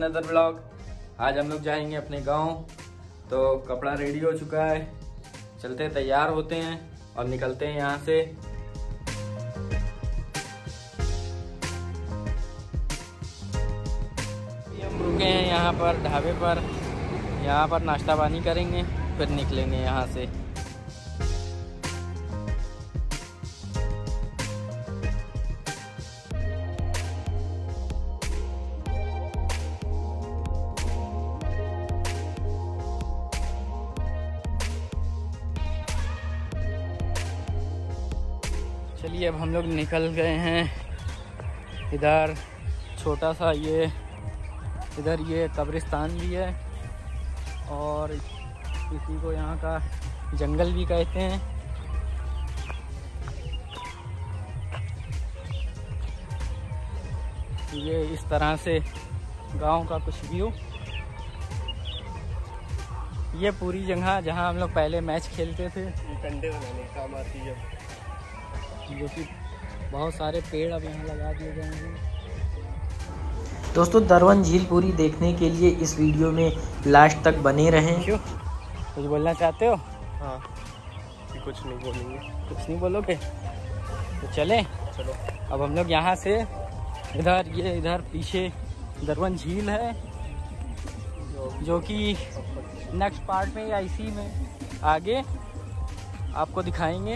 Another blog. आज हम लोग जाएंगे अपने गांव, तो कपड़ा रेडी हो चुका है, चलते तैयार होते हैं और निकलते हैं यहाँ से। हम रुके हैं यहाँ पर ढाबे पर, यहाँ पर नाश्ता पानी करेंगे फिर निकलेंगे यहाँ से। चलिए अब हम लोग निकल गए हैं। इधर छोटा सा इधर ये कब्रिस्तान भी है और इसी को यहाँ का जंगल भी कहते हैं। ये इस तरह से गांव का कुछ व्यू। ये पूरी जगह जहाँ हम लोग पहले मैच खेलते थे, कंडे बनाने काम आती है, जो कि बहुत सारे पेड़ अब यहाँ लगा दिए गए हैं। दोस्तों दरवन झील पूरी देखने के लिए इस वीडियो में लास्ट तक बने रहें। क्यों, कुछ बोलना चाहते हो? हाँ, कुछ नहीं बोलेंगे। कुछ नहीं बोलोगे तो चलें। चलो अब हम लोग यहाँ से इधर पीछे दरवन झील है, जो कि नेक्स्ट पार्ट में या इसी में आगे आपको दिखाएंगे।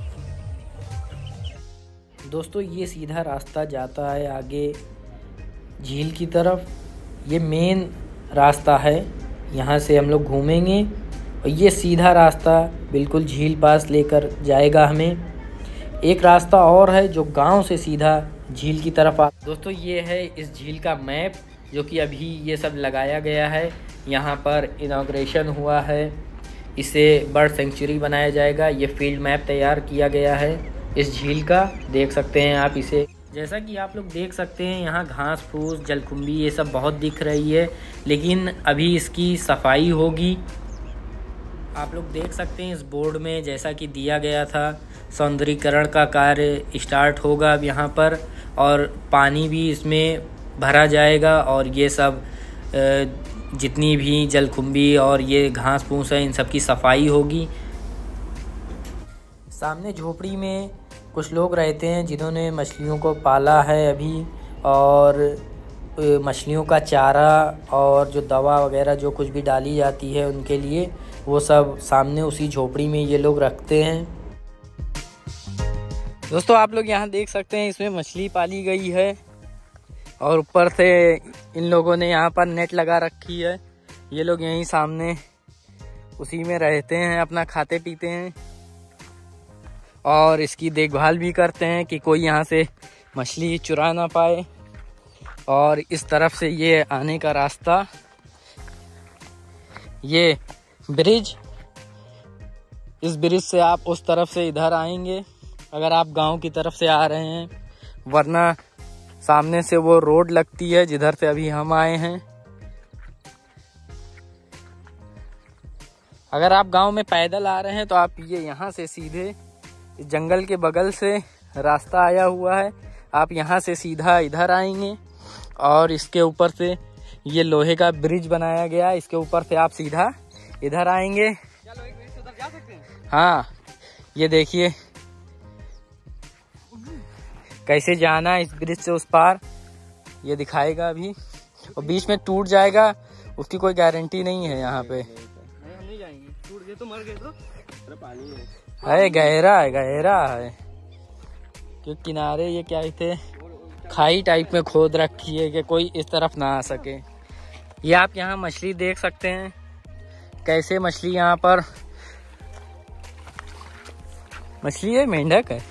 दोस्तों ये सीधा रास्ता जाता है आगे झील की तरफ। ये मेन रास्ता है, यहाँ से हम लोग घूमेंगे और ये सीधा रास्ता बिल्कुल झील पास लेकर जाएगा हमें। एक रास्ता और है जो गांव से सीधा झील की तरफ आ। दोस्तों ये है इस झील का मैप, जो कि अभी ये सब लगाया गया है। यहाँ पर इनॉग्रेशन हुआ है, इसे बर्ड सेंचुरी बनाया जाएगा। ये फील्ड मैप तैयार किया गया है इस झील का, देख सकते हैं आप इसे। जैसा कि आप लोग देख सकते हैं यहाँ घास फूस जलकुंभी ये सब बहुत दिख रही है, लेकिन अभी इसकी सफाई होगी। आप लोग देख सकते हैं इस बोर्ड में जैसा कि दिया गया था, सौंदर्यीकरण का कार्य स्टार्ट होगा अब यहाँ पर, और पानी भी इसमें भरा जाएगा और ये सब जितनी भी जलकुंभी और ये घास फूस है इन सब की सफाई होगी। सामने झोपड़ी में कुछ लोग रहते हैं जिन्होंने मछलियों को पाला है अभी, और मछलियों का चारा और जो दवा वगैरह जो कुछ भी डाली जाती है उनके लिए, वो सब सामने उसी झोपड़ी में ये लोग रखते हैं। दोस्तों आप लोग यहाँ देख सकते हैं इसमें मछली पाली गई है और ऊपर से इन लोगों ने यहाँ पर नेट लगा रखी है। ये लोग यहीं सामने उसी में रहते हैं, अपना खाते पीते हैं और इसकी देखभाल भी करते हैं कि कोई यहाँ से मछली चुरा ना पाए। और इस तरफ से ये आने का रास्ता, ये ब्रिज, इस ब्रिज से आप उस तरफ से इधर आएंगे अगर आप गांव की तरफ से आ रहे हैं, वरना सामने से वो रोड लगती है जिधर से अभी हम आए हैं। अगर आप गांव में पैदल आ रहे हैं तो आप ये यहाँ से सीधे इस जंगल के बगल से रास्ता आया हुआ है, आप यहाँ से सीधा इधर आएंगे और इसके ऊपर से ये लोहे का ब्रिज बनाया गया, इसके ऊपर से आप सीधा इधर आएंगे। हाँ ये देखिए कैसे जाना है इस ब्रिज से उस पार, ये दिखाएगा अभी, और बीच में टूट जाएगा उसकी कोई गारंटी नहीं है यहाँ पे। तो मर गए तो पानी है, गहरा है कि किनारे ये क्या थे, खाई टाइप में खोद रखी है कि कोई इस तरफ ना आ सके। ये आप यहाँ मछली देख सकते हैं, कैसे मछली यहाँ पर, मछली है मेंढक है,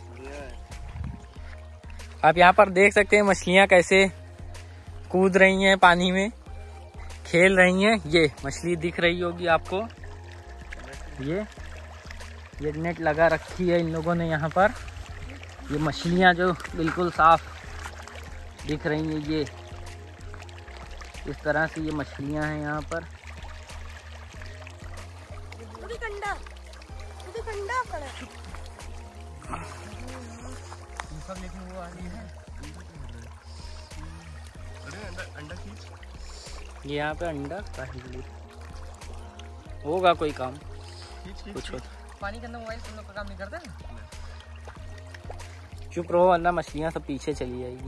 आप यहाँ पर देख सकते हैं मछलियाँ कैसे कूद रही हैं पानी में, खेल रही हैं। ये मछली दिख रही होगी आपको, ये नेट लगा रखी है इन लोगों ने यहाँ पर। ये मछलियाँ जो बिल्कुल साफ दिख रही हैं, ये इस तरह से ये मछलियाँ हैं यहाँ पर। सब लेकिन वो वाली है। अंडा खींच। ये यहाँ पे अंडा काहे के लिए होगा कोई काम कुछ हो। पानी के अंदर मोबाइल तुम लोग का काम नहीं करता है? चुप रहो वरना मछलियाँ सब पीछे चली जाएगी।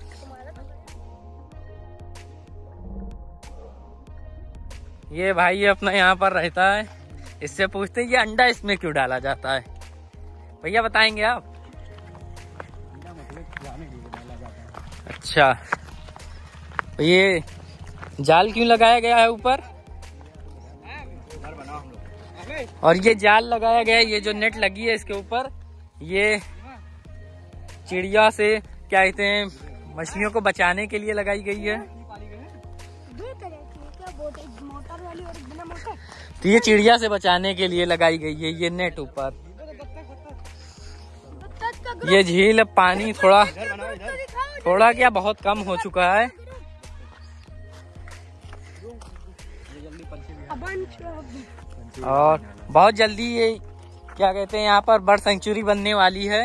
ये भाई अपना यहाँ पर रहता है, इससे पूछते हैं ये अंडा इसमें क्यों डाला जाता है, भैया बताएंगे आप? अंडा मतलब खिलाने के लिए डाला जाता है। अच्छा, तो ये जाल क्यों लगाया गया है ऊपर? घर बनाओ हम लोग। और ये जाल लगाया गया है, ये जो नेट लगी है इसके ऊपर, ये चिड़िया से क्या कहते हैं मछलियों को बचाने के लिए लगाई गई है। तो ये चिड़िया से बचाने के लिए लगाई गई है ये नेट ऊपर। ये झील पानी थोड़ा क्या बहुत कम हो चुका है। और बहुत जल्दी ये क्या कहते हैं यहाँ पर बर्ड सेंचुरी बनने वाली है।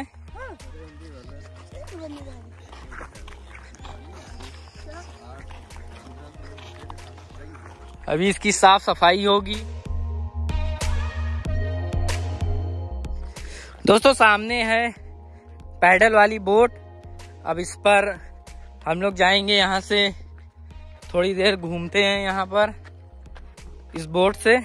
अभी इसकी साफ सफाई होगी। दोस्तों सामने है पैडल वाली बोट। अब इस पर हम लोग जाएंगे, यहाँ से थोड़ी देर घूमते हैं यहाँ पर इस बोट से।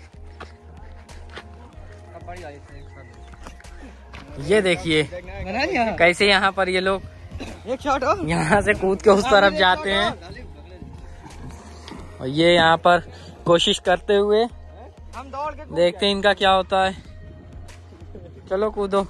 ये देखिए कैसे यहाँ पर ये लोग एक शॉट हो, यहाँ से कूद के उस तरफ जाते हैं और ये यहाँ पर कोशिश करते हुए हम दौड़ के देखते हैं इनका क्या होता है। चलो कूदो,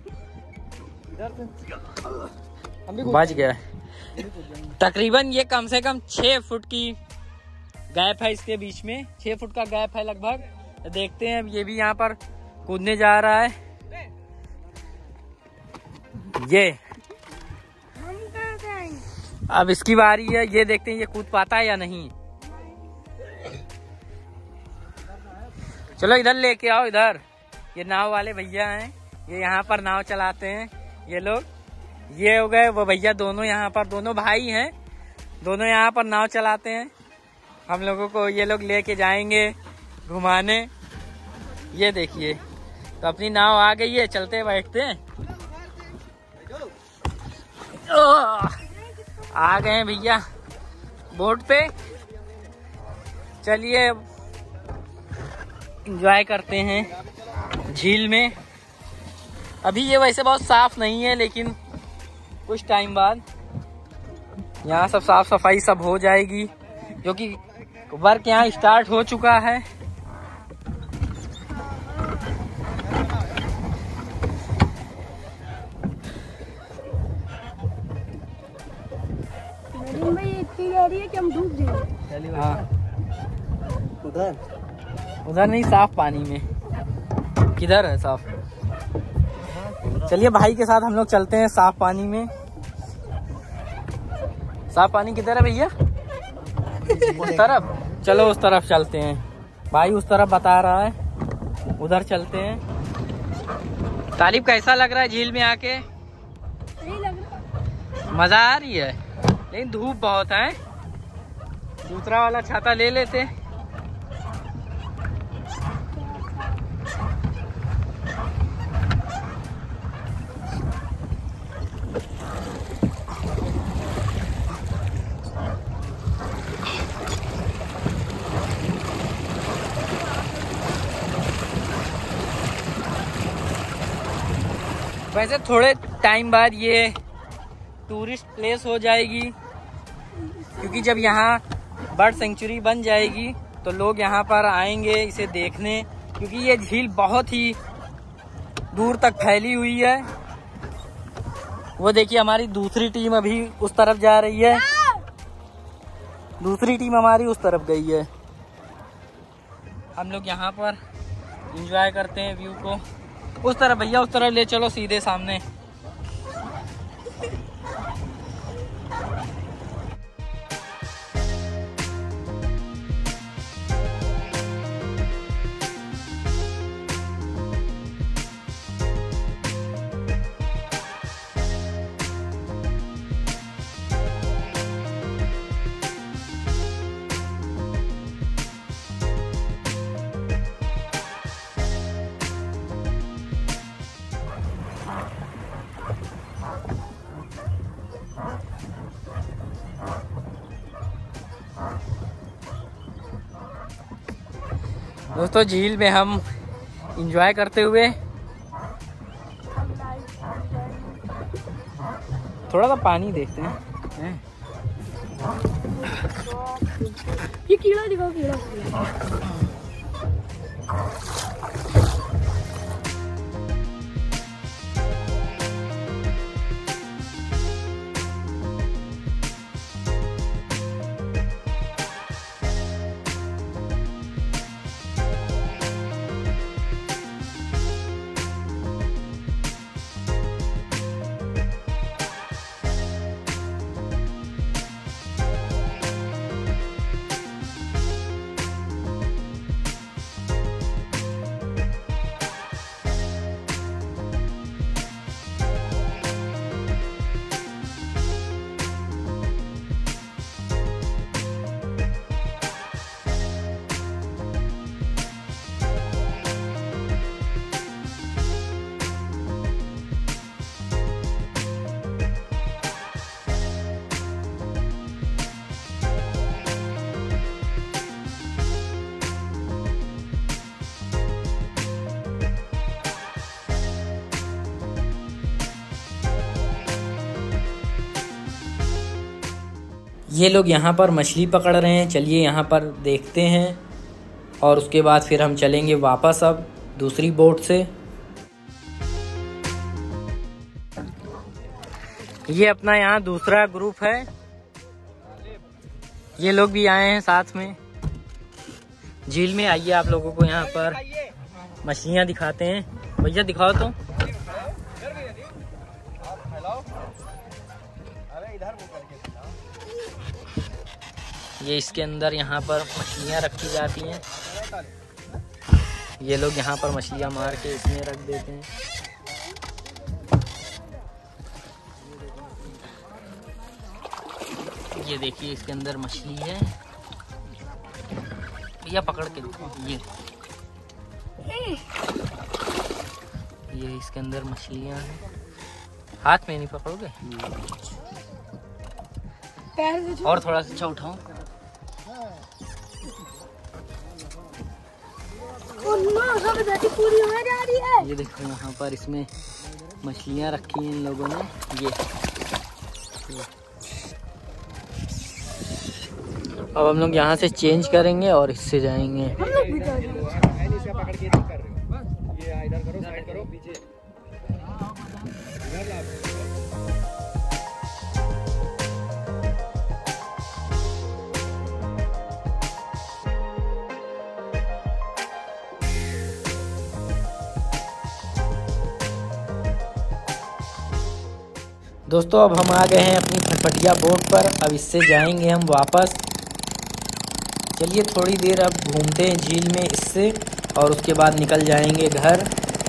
बच गया। तकरीबन ये कम से कम 6 फुट की गैप है इसके बीच में, 6 फुट का गैप है लगभग। देखते हैं अब ये भी यहाँ पर कूदने जा रहा है। ये अब इसकी बारी है, ये देखते हैं ये कूद पाता है या नहीं। चलो इधर लेके आओ, इधर ये नाव वाले भैया हैं, ये यहाँ पर नाव चलाते हैं ये लोग। ये हो गए वो भैया दोनों, यहाँ पर दोनों भाई हैं, दोनों यहाँ पर नाव चलाते हैं। हम लोगों को ये लोग लेके जाएंगे घुमाने। ये देखिए तो अपनी नाव आ गई है, चलते बैठते हैं। आ गए हैं भैया बोट पे। चलिए एंजॉय करते हैं झील में। अभी ये वैसे बहुत साफ नहीं है, लेकिन कुछ टाइम बाद यहाँ सब साफ सफाई सब हो जाएगी, क्योंकि वर्क यहाँ स्टार्ट हो चुका है। भाई इतनी गहरी है कि हम डूब जाएंगे। हाँ उधर नहीं, साफ पानी में। किधर है साफ? चलिए भाई के साथ हम लोग चलते हैं साफ पानी में। साफ पानी किधर है भैया? उस तरफ। चलो उस तरफ चलते हैं, भाई उस तरफ बता रहा है, उधर चलते हैं। तालिब कैसा लग रहा है झील में आके? सही लग रहा है। मजा आ रही है, लेकिन धूप बहुत है। दूसरा वाला छाता ले लेते। वैसे थोड़े टाइम बाद ये टूरिस्ट प्लेस हो जाएगी, क्योंकि जब यहाँ बर्ड सेंचुरी बन जाएगी तो लोग यहाँ पर आएंगे इसे देखने, क्योंकि ये झील बहुत ही दूर तक फैली हुई है। वो देखिए हमारी दूसरी टीम अभी उस तरफ जा रही है, दूसरी टीम हमारी उस तरफ गई है। हम लोग यहाँ पर एंजॉय करते हैं व्यू को। उस तरफ भैया, उस तरफ ले चलो सीधे सामने। दोस्तों झील में हम एंजॉय करते हुए थोड़ा सा पानी देखते हैं। ये कीड़ा दिखाओ, कीड़ा। ये लोग यहाँ पर मछली पकड़ रहे हैं। चलिए यहाँ पर देखते हैं और उसके बाद फिर हम चलेंगे वापस अब दूसरी बोट से। ये अपना यहाँ दूसरा ग्रुप है, ये लोग भी आए हैं साथ में झील में। आइए आप लोगों को यहाँ पर मछलियाँ दिखाते हैं। भैया दिखाओ तो। ये इसके अंदर यहाँ पर मछलियाँ रखी जाती हैं। ये लोग यहाँ पर मछलियाँ मार के इसमें रख देते हैं। ये देखिए इसके अंदर मछली है। भैया पकड़ के देखो, ये इसके अंदर मछलियाँ हैं। हाथ में नहीं पकड़ोगे? और थोड़ा सा अच्छा उठाओ। पूरी हो जा रही है। ये देखो यहाँ पर इसमें मछलियाँ रखी हैं इन लोगों ने। ये अब हम लोग यहाँ से चेंज करेंगे और इससे जाएंगे। हम लोग भी जा रहे हैं। दोस्तों अब हम आ गए हैं अपनी फटफटिया बोट पर। अब इससे जाएंगे हम वापस। चलिए थोड़ी देर अब घूमते हैं झील में इससे और उसके बाद निकल जाएंगे घर।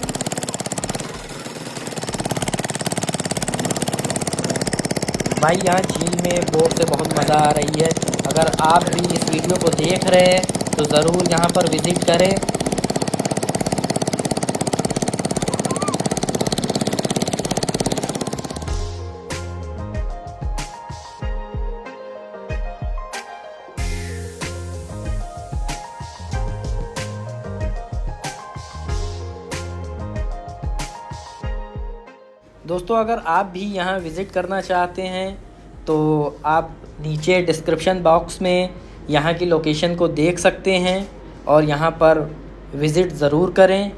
भाई यहाँ झील में बोट से बहुत मज़ा आ रही है। अगर आप भी इस वीडियो को देख रहे हैं तो ज़रूर यहाँ पर विज़िट करें। दोस्तों अगर आप भी यहाँ विज़िट करना चाहते हैं तो आप नीचे डिस्क्रिप्शन बॉक्स में यहाँ की लोकेशन को देख सकते हैं और यहाँ पर विज़िट ज़रूर करें।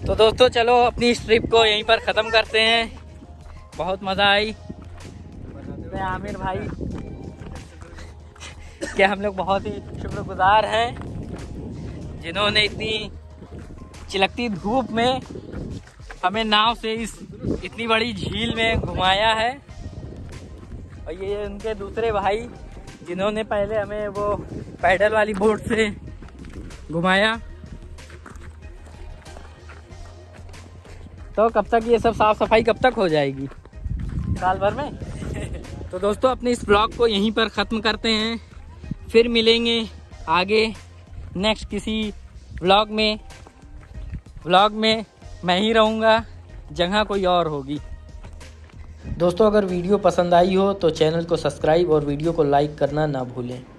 तो दोस्तों चलो अपनी इस ट्रिप को यहीं पर ख़त्म करते हैं। बहुत मज़ा आई। मैं आमिर भाई के हम लोग बहुत ही शुक्रगुजार हैं जिन्होंने इतनी चिलकती धूप में हमें नाव से इस इतनी बड़ी झील में घुमाया है। और ये उनके दूसरे भाई जिन्होंने पहले हमें वो पैडल वाली बोट से घुमाया। तो कब तक ये सब साफ सफाई कब तक हो जाएगी? साल भर में। तो दोस्तों अपने इस ब्लॉग को यहीं पर ख़त्म करते हैं। फिर मिलेंगे आगे नेक्स्ट किसी व्लॉग में। मैं ही रहूँगा, जगह कोई और होगी। दोस्तों अगर वीडियो पसंद आई हो तो चैनल को सब्सक्राइब और वीडियो को लाइक करना ना भूलें।